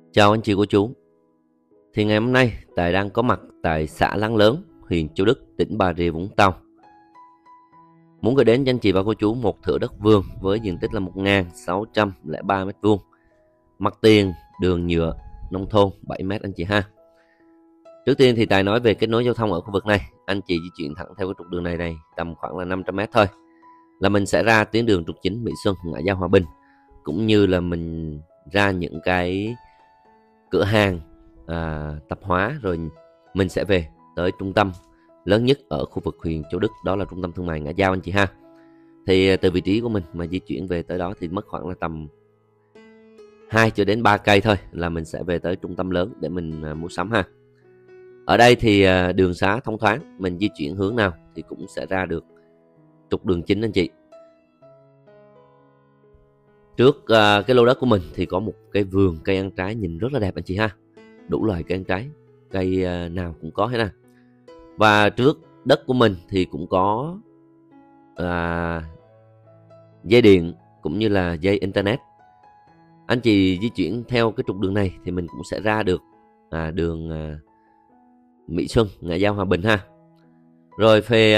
Chào anh chị cô chú. Thì ngày hôm nay Tài đang có mặt tại xã Láng Lớn, huyện Châu Đức, tỉnh Bà Rịa Vũng Tàu. Muốn gửi đến cho anh chị và cô chú một thửa đất vườn với diện tích là 1.603 m², mặt tiền đường nhựa nông thôn 7 m anh chị ha. Trước tiên thì Tài nói về kết nối giao thông ở khu vực này. Anh chị di chuyển thẳng theo cái trục đường này tầm khoảng là 500 m thôi là mình sẽ ra tuyến đường trục chính Mỹ Xuân, ngã giao Hòa Bình, cũng như là mình ra những cái cửa hàng tạp hóa, rồi mình sẽ về tới trung tâm lớn nhất ở khu vực huyện Châu Đức, đó là trung tâm thương mại ngã giao anh chị ha. Thì từ vị trí của mình mà di chuyển về tới đó thì mất khoảng là tầm 2 cho đến 3 cây thôi là mình sẽ về tới trung tâm lớn để mình mua sắm ha. Ở đây thì đường xá thông thoáng, mình di chuyển hướng nào thì cũng sẽ ra được trục đường chính anh chị. Trước cái lô đất của mình thì có một cái vườn cây ăn trái nhìn rất là đẹp anh chị ha. Đủ loại cây ăn trái, cây nào cũng có hết nè. Và trước đất của mình thì cũng có dây điện cũng như là dây internet. Anh chị di chuyển theo cái trục đường này thì mình cũng sẽ ra được đường Mỹ Xuân, ngã giao Hòa Bình ha. Rồi về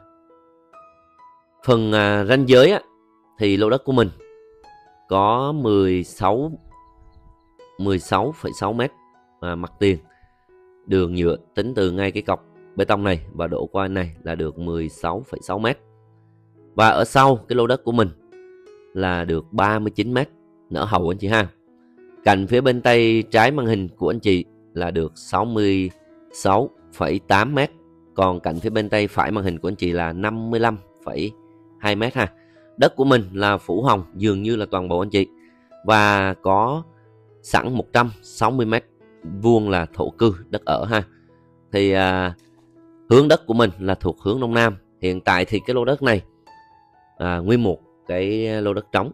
phần ranh giới thì lô đất của mình có 16,6 m mặt tiền đường nhựa, tính từ ngay cái cọc bê tông này và đổ qua này là được 16,6 m. Và ở sau cái lô đất của mình là được 39 m nở hậu anh chị ha. Cạnh phía bên tay trái màn hình của anh chị là được 66,8 m, còn cạnh phía bên tay phải màn hình của anh chị là 55,2 m ha. Đất của mình là phủ hồng dường như là toàn bộ anh chị, và có sẵn 160 m² là thổ cư đất ở ha. Thì hướng đất của mình là thuộc hướng đông nam. Hiện tại thì cái lô đất này nguyên một cái lô đất trống.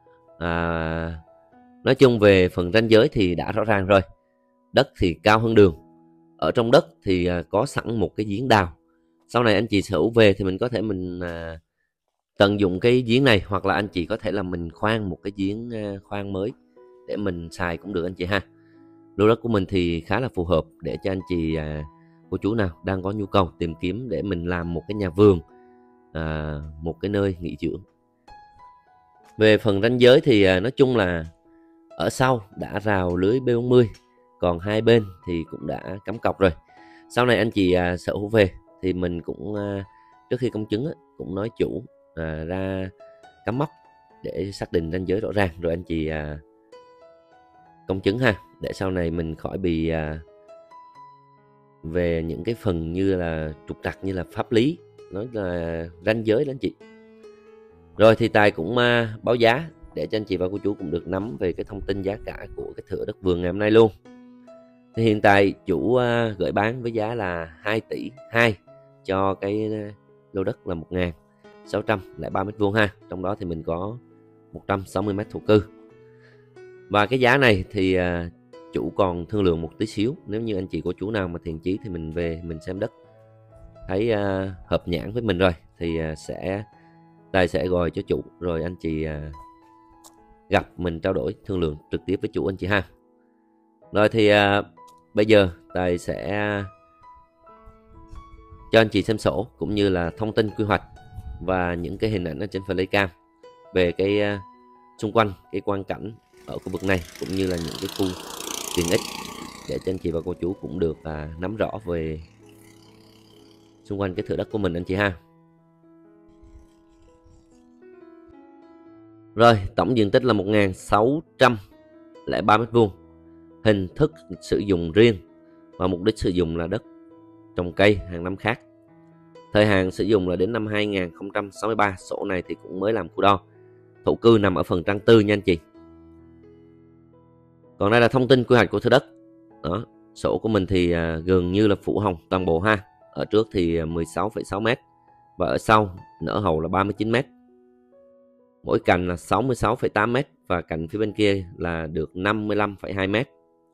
Nói chung về phần ranh giới thì đã rõ ràng rồi. Đất thì cao hơn đường. Ở trong đất thì có sẵn một cái giếng đào. Sau này anh chị sở hữu về thì mình có thể mình tận dụng cái giếng này, hoặc là anh chị có thể là mình khoan một cái giếng khoan mới để mình xài cũng được anh chị ha. Lô đất của mình thì khá là phù hợp để cho anh chị cô chú nào đang có nhu cầu tìm kiếm để mình làm một cái nhà vườn, một cái nơi nghỉ dưỡng. Về phần ranh giới thì nói chung là ở sau đã rào lưới B40, còn hai bên thì cũng đã cắm cọc rồi. Sau này anh chị sở hữu về thì mình cũng trước khi công chứng cũng nói chủ ra cắm mốc để xác định ranh giới rõ ràng, rồi anh chị công chứng ha, để sau này mình khỏi bị về những cái phần như là trục trặc như là pháp lý, nói là ranh giới đó anh chị. Rồi thì Tài cũng báo giá để cho anh chị và cô chú cũng được nắm về cái thông tin giá cả của cái thửa đất vườn ngày hôm nay luôn. Thì hiện tại chủ gửi bán với giá là 2,2 tỷ cho cái lô đất là 1.603 m² ha. Trong đó thì mình có 160 m thổ cư. Và cái giá này thì chủ còn thương lượng một tí xíu. Nếu như anh chị cô chú nào mà thiện chí thì mình về mình xem đất thấy hợp nhãn với mình rồi thì Tài sẽ gọi cho chủ, rồi anh chị gặp mình trao đổi thương lượng trực tiếp với chủ anh chị ha. Rồi thì bây giờ Tài sẽ cho anh chị xem sổ cũng như là thông tin quy hoạch và những cái hình ảnh ở trên flycam về cái xung quanh cái quang cảnh ở khu vực này, cũng như là những cái khu tiện ích để cho anh chị và cô chú cũng được nắm rõ về xung quanh cái thửa đất của mình anh chị ha. Rồi, tổng diện tích là 1.603 m², hình thức sử dụng riêng và mục đích sử dụng là đất trồng cây hàng năm khác. Thời hạn sử dụng là đến năm 2063, sổ này thì cũng mới làm khu đo. Thổ cư nằm ở phần trang tư nha anh chị. Còn đây là thông tin quy hoạch của thửa đất. Đó, sổ của mình thì gần như là phủ hồng toàn bộ ha. Ở trước thì 16,6 m và ở sau nở hậu là 39 m. Mỗi cạnh là 66,8 m và cạnh phía bên kia là được 55,2 m.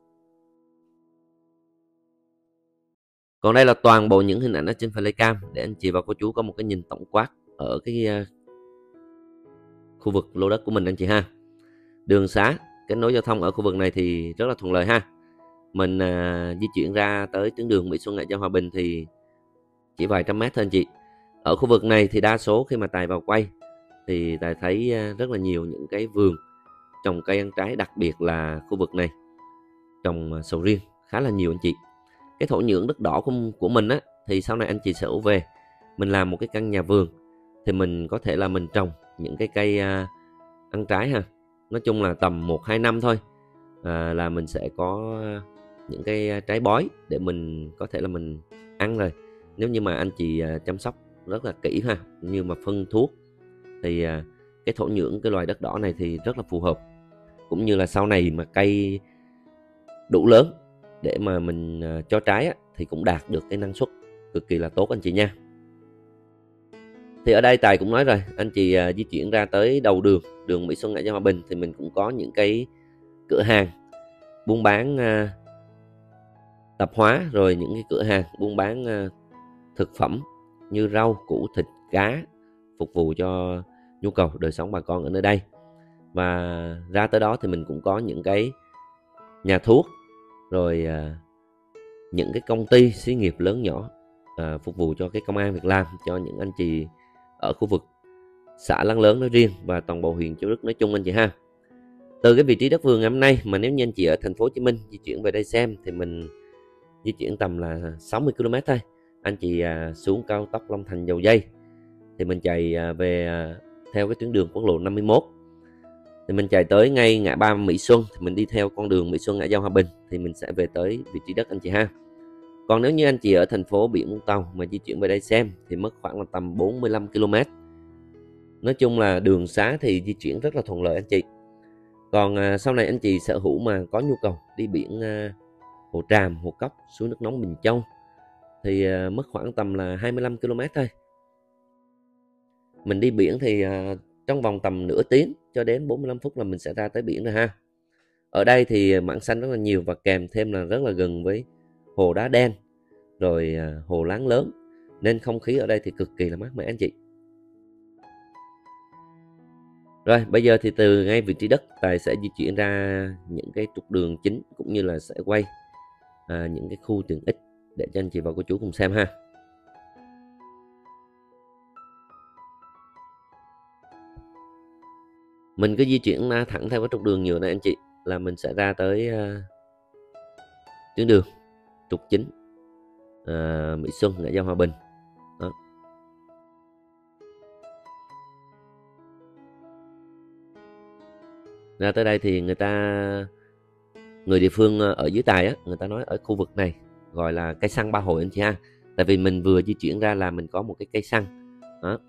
Còn đây là toàn bộ những hình ảnh ở trên flycam để anh chị và cô chú có một cái nhìn tổng quát ở cái khu vực lô đất của mình anh chị ha. Đường xá kết nối giao thông ở khu vực này thì rất là thuận lợi ha. Mình di chuyển ra tới tuyến đường Mỹ Xuân Ngoại giao Hòa Bình thì chỉ vài trăm mét thôi anh chị. Ở khu vực này thì đa số khi mà Tài vào quay thì Tài thấy rất là nhiều những cái vườn trồng cây ăn trái, đặc biệt là khu vực này trồng sầu riêng khá là nhiều anh chị. Cái thổ nhưỡng đất đỏ của mình á, thì sau này anh chị sẽ ủ về mình làm một cái căn nhà vườn thì mình có thể là mình trồng những cái cây ăn trái ha. Nói chung là tầm 1-2 năm thôi là mình sẽ có những cái trái bói để mình có thể là mình ăn rồi. Nếu như mà anh chị chăm sóc rất là kỹ ha, như mà phân thuốc thì cái thổ nhưỡng cái loài đất đỏ này thì rất là phù hợp. Cũng như là sau này mà cây đủ lớn để mà mình cho trái á, thì cũng đạt được cái năng suất cực kỳ là tốt anh chị nha. Thì ở đây Tài cũng nói rồi, anh chị di chuyển ra tới đầu đường Mỹ Xuân Ngoại giao Hòa Bình thì mình cũng có những cái cửa hàng buôn bán tạp hóa, rồi những cái cửa hàng buôn bán thực phẩm như rau củ thịt cá phục vụ cho nhu cầu đời sống bà con ở nơi đây. Và ra tới đó thì mình cũng có những cái nhà thuốc, rồi những cái công ty xí nghiệp lớn nhỏ phục vụ cho cái công ăn việc làm cho những anh chị ở khu vực xã Lăng Lớn nói riêng và toàn bộ huyện Châu Đức nói chung anh chị ha. Từ cái vị trí đất vườn ngày hôm nay mà nếu như anh chị ở thành phố Hồ Chí Minh di chuyển về đây xem thì mình di chuyển tầm là 60 km thôi. Anh chị xuống cao tốc Long Thành Dầu Dây thì mình chạy về theo cái tuyến đường quốc lộ 51. Thì mình chạy tới ngay ngã ba Mỹ Xuân thì mình đi theo con đường Mỹ Xuân Ngoại giao Hòa Bình thì mình sẽ về tới vị trí đất anh chị ha. Còn nếu như anh chị ở thành phố biển Vũng Tàu mà di chuyển về đây xem thì mất khoảng là tầm 45 km. Nói chung là đường xá thì di chuyển rất là thuận lợi anh chị. Còn sau này anh chị sở hữu mà có nhu cầu đi biển Hồ Tràm, Hồ Cốc, suối nước nóng Bình Châu thì mất khoảng tầm là 25 km thôi. Mình đi biển thì trong vòng tầm nửa tiếng cho đến 45 phút là mình sẽ ra tới biển rồi ha. Ở đây thì mảng xanh rất là nhiều và kèm thêm là rất là gần với hồ Đá Đen, rồi hồ Láng Lớn, nên không khí ở đây thì cực kỳ là mát mẻ anh chị. Rồi bây giờ thì từ ngay vị trí đất Tài sẽ di chuyển ra những cái trục đường chính cũng như là sẽ quay những cái khu tiện ích để cho anh chị và cô chú cùng xem ha. Mình cứ di chuyển thẳng theo cái trục đường nhựa này anh chị là mình sẽ ra tới tuyến đường trục chính Mỹ Xuân Ngoại giao Hòa Bình. Đó. Ra tới đây thì người địa phương ở dưới Tài á, người ta nói ở khu vực này gọi là cây xăng Ba Hội anh chị ha. Tại vì mình vừa di chuyển ra là mình có một cái cây xăng. Đó.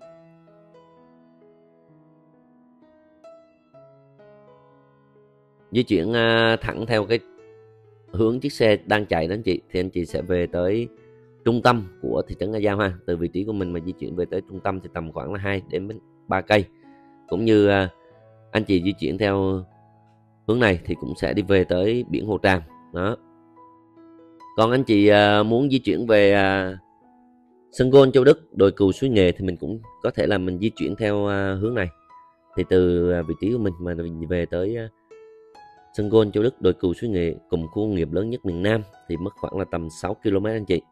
Di chuyển thẳng theo cái hướng chiếc xe đang chạy đó anh chị thì anh chị sẽ về tới trung tâm của thị trấn Nga Giao ha. Từ vị trí của mình mà di chuyển về tới trung tâm thì tầm khoảng là 2 đến 3 cây. Cũng như anh chị di chuyển theo hướng này thì cũng sẽ đi về tới biển Hồ Tràm. Đó. Còn anh chị muốn di chuyển về sân golf Châu Đức, đồi cừu Suối Nghề thì mình cũng có thể là mình di chuyển theo hướng này. Thì từ vị trí của mình mà mình về tới sân golf Châu Đức, đồi cừu Suối Nghề cùng khu công nghiệp lớn nhất miền Nam thì mất khoảng là tầm 6 km anh chị.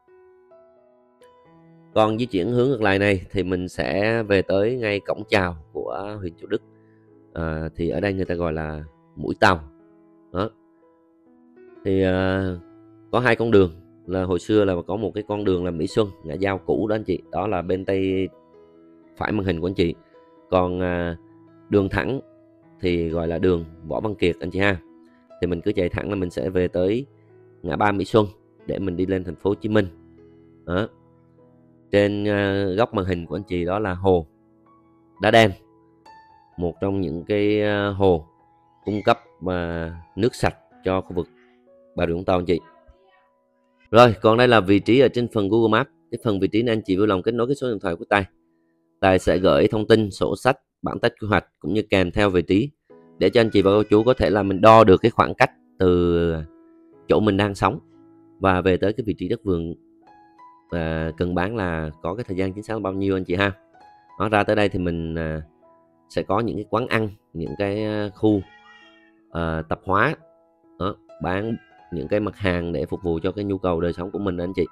Còn di chuyển hướng ngược lại này thì mình sẽ về tới ngay cổng chào của huyện Châu Đức. Thì ở đây người ta gọi là mũi tàu. Đó. Thì có hai con đường, là hồi xưa là có một cái con đường là Mỹ Xuân ngã giao cũ đó anh chị, đó là bên tay phải màn hình của anh chị. Còn đường thẳng thì gọi là đường Võ Văn Kiệt anh chị ha. Thì mình cứ chạy thẳng là mình sẽ về tới ngã ba Mỹ Xuân để mình đi lên thành phố Hồ Chí Minh. Đó. Trên góc màn hình của anh chị đó là hồ Đá Đen, một trong những cái hồ cung cấp nước sạch cho khu vực Bà Rịa Vũng Tàu anh chị. Rồi còn đây là vị trí ở trên phần Google Maps. Cái phần vị trí này anh chị vui lòng kết nối cái số điện thoại của Tài sẽ gửi thông tin sổ sách, bản tách quy hoạch cũng như kèm theo vị trí để cho anh chị và cô chú có thể là mình đo được cái khoảng cách từ chỗ mình đang sống và về tới cái vị trí đất vườn cần bán là có cái thời gian chính xác là bao nhiêu anh chị ha. Đó, ra tới đây thì mình sẽ có những cái quán ăn, những cái khu tạp hóa đó, bán những cái mặt hàng để phục vụ cho cái nhu cầu đời sống của mình anh chị.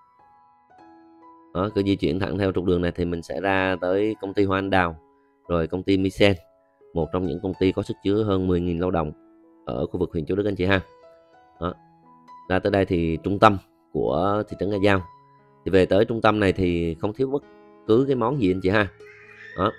Đó, cứ di chuyển thẳng theo trục đường này thì mình sẽ ra tới công ty Hoa Anh Đào, rồi công ty Misen, một trong những công ty có sức chứa hơn 10.000 lao động ở khu vực huyện Châu Đức anh chị ha. Đó. Ra tới đây thì trung tâm của thị trấn Nga Giao. Thì về tới trung tâm này thì không thiếu bất cứ cái món gì anh chị ha. Đó.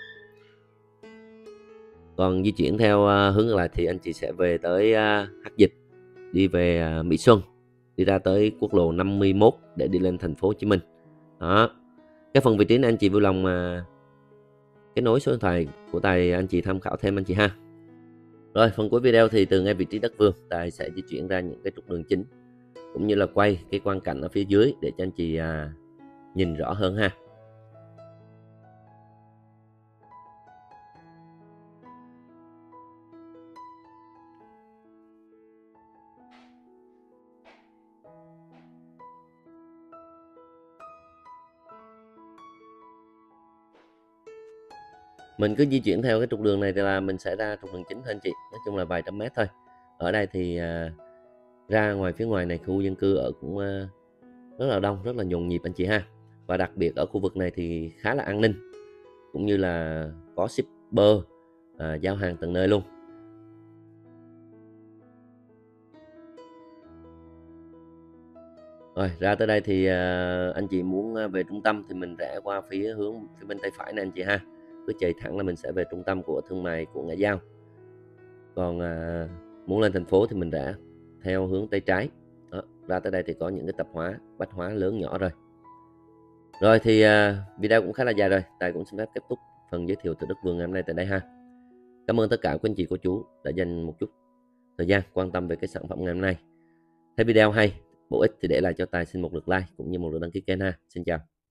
Còn di chuyển theo hướng ngược lại thì anh chị sẽ về tới Hắc Dịch, đi về Mỹ Xuân, đi ra tới quốc lộ 51 để đi lên thành phố Hồ Chí Minh. Đó. Cái phần vị trí này anh chị vui lòng kết nối số điện thoại của Tài anh chị tham khảo thêm anh chị ha. Rồi phần cuối video thì từ ngay vị trí đất vườn, Tài sẽ di chuyển ra những cái trục đường chính cũng như là quay cái quang cảnh ở phía dưới để cho anh chị nhìn rõ hơn ha. Mình cứ di chuyển theo cái trục đường này thì là mình sẽ ra trục đường chính thôi anh chị, nói chung là vài trăm mét thôi. Ở đây thì ra ngoài phía ngoài này khu dân cư ở cũng rất là đông, rất là nhộn nhịp anh chị ha. Và đặc biệt ở khu vực này thì khá là an ninh, cũng như là có shipper giao hàng tận nơi luôn. Rồi ra tới đây thì anh chị muốn về trung tâm thì mình rẽ qua phía bên tay phải này anh chị ha. Cứ chạy thẳng là mình sẽ về trung tâm của thương mại của Nga Giao. Còn muốn lên thành phố thì mình rẽ theo hướng tay trái. Đó, ra tới đây thì có những cái tạp hóa, bách hóa lớn nhỏ rồi. Rồi thì video cũng khá là dài rồi, Tài cũng xin phép kết thúc phần giới thiệu thửa đất vườn ngày hôm nay tại đây ha. Cảm ơn tất cả quý anh chị cô chú đã dành một chút thời gian quan tâm về cái sản phẩm ngày hôm nay. Thấy video hay, bổ ích thì để lại cho Tài xin một lượt like cũng như một lượt đăng ký kênh ha. Xin chào.